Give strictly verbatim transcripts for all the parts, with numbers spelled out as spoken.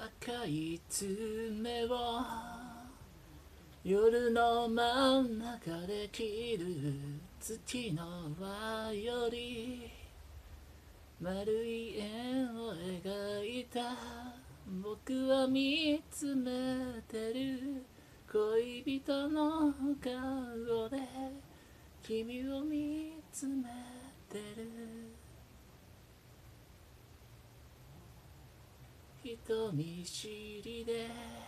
赤い爪を夜の真ん中で切る月の輪より丸い円を描いた僕は見つめてる恋人の顔で君を見つめてる人見知りで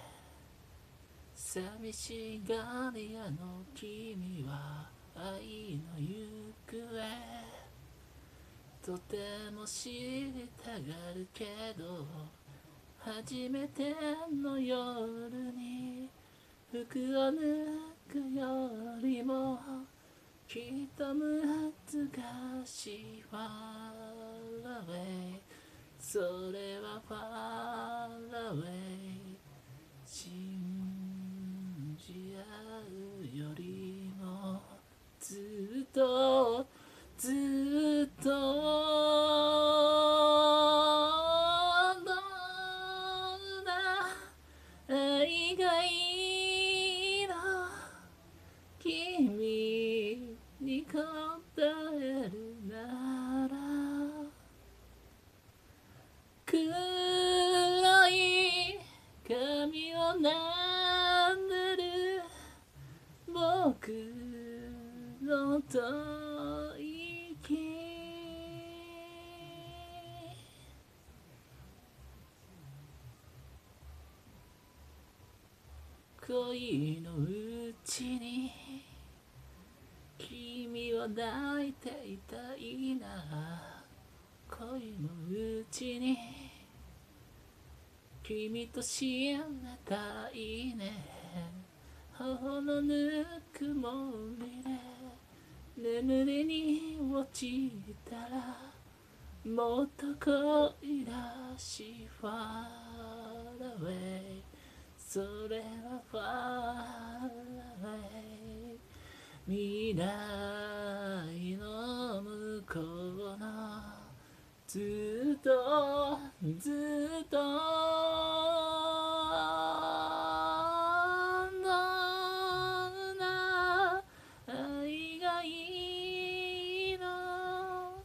寂しがり屋の君は愛の行方とても知りたがるけど初めての夜に服を脱ぐよりもきっと難しい Far away それは Far away 信じ合うよりもずっとずっとどんな愛がいいの君に答えるなら黒い髪をなんでる僕の吐息恋のうちに君は泣いていたいな恋のうちに君と死んでたいね頬のぬくもりで眠りに落ちたらもっと恋らしい Far away それは Far away 未来の向こうのずっとずっとどんな愛がいいの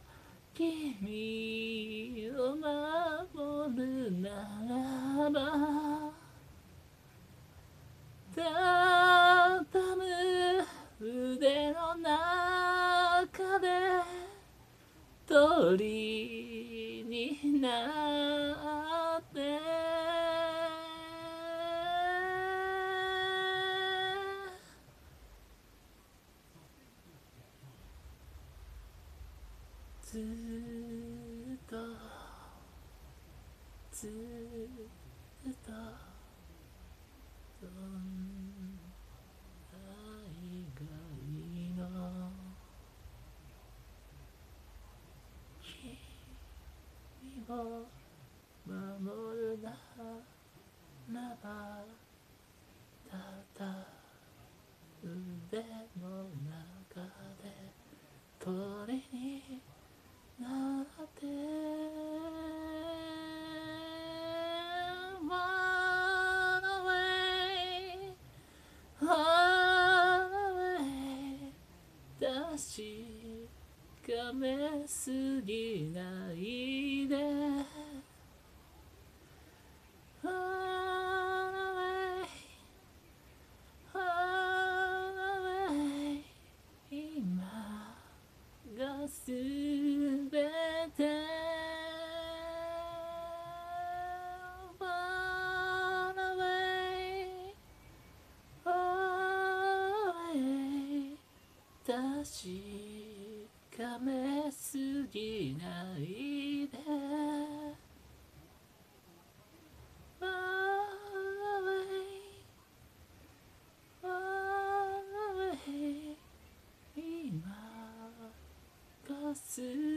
君を守るならば畳む腕の中で鳥になってずっとずっとどんな愛がいいの君を守るならばただ腕の中で鳥になってFar away Far away 確かめすぎないで Far away Far away 今がすべて Far away Far away 確かめすぎないで Far away Far away 今がす